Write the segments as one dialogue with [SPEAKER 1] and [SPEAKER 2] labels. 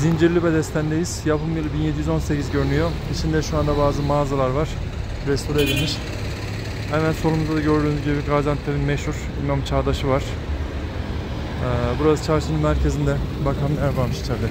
[SPEAKER 1] Zincirli Bedesten'deyiz. Yapım yılı 1718 görünüyor. İçinde şu anda bazı mağazalar var. Restore edilmiş. Hemen solumuzda da gördüğünüz gibi Gaziantep'in meşhur İmam Çağdaş'ı var. Burası çarşının merkezinde. Bakalım ne varmış içeride.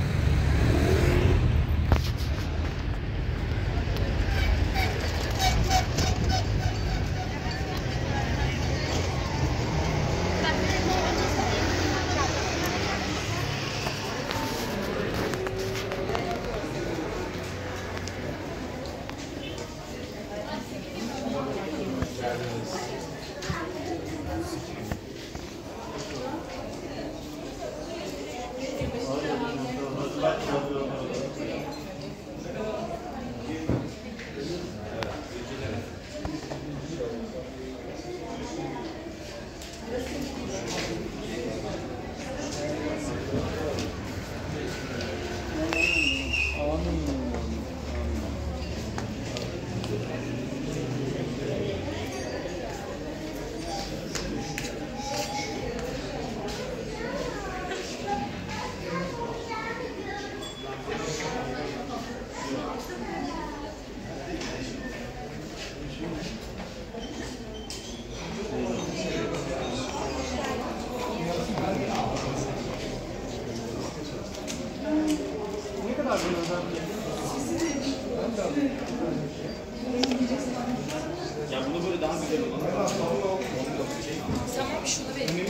[SPEAKER 2] Ya bunu böyle daha güzel olur.
[SPEAKER 3] Tamam şunu verin.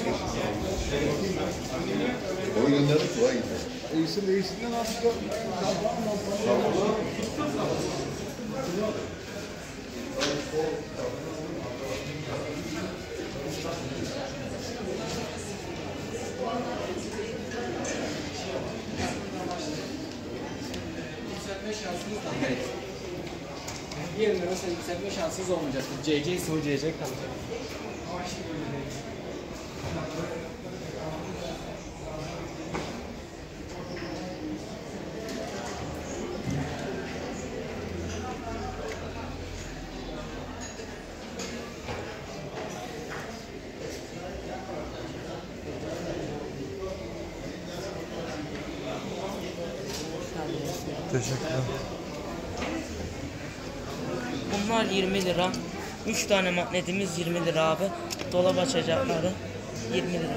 [SPEAKER 4] O gönderdik kolay gidiyor.
[SPEAKER 5] İyisinden aslında
[SPEAKER 2] Evet. Diğerinde mesela yükseltme şansınız olmayacaktır. CC ise o CC kalacak.
[SPEAKER 1] Teşekkürler.
[SPEAKER 3] Bunlar 20 lira. 3 tane magnetimiz 20 lira abi. Dolap açacakları 20 lira.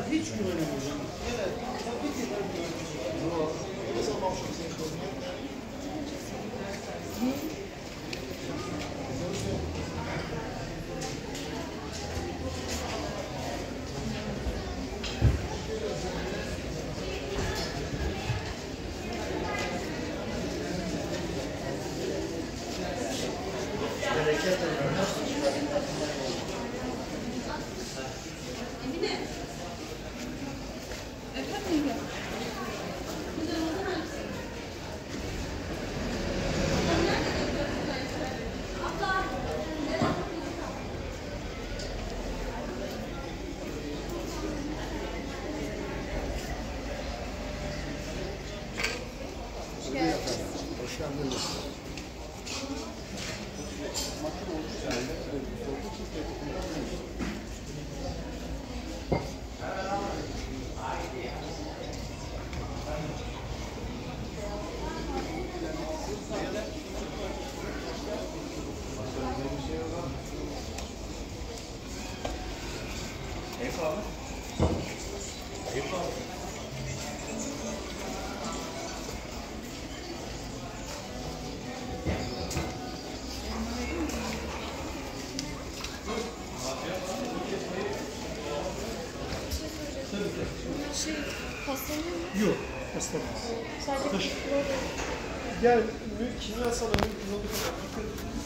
[SPEAKER 3] Hastaneye mi?
[SPEAKER 5] yok. Islamaz.
[SPEAKER 3] Sadece
[SPEAKER 5] Gel, kimyasal mümkün olduğu kadar dikkat edin.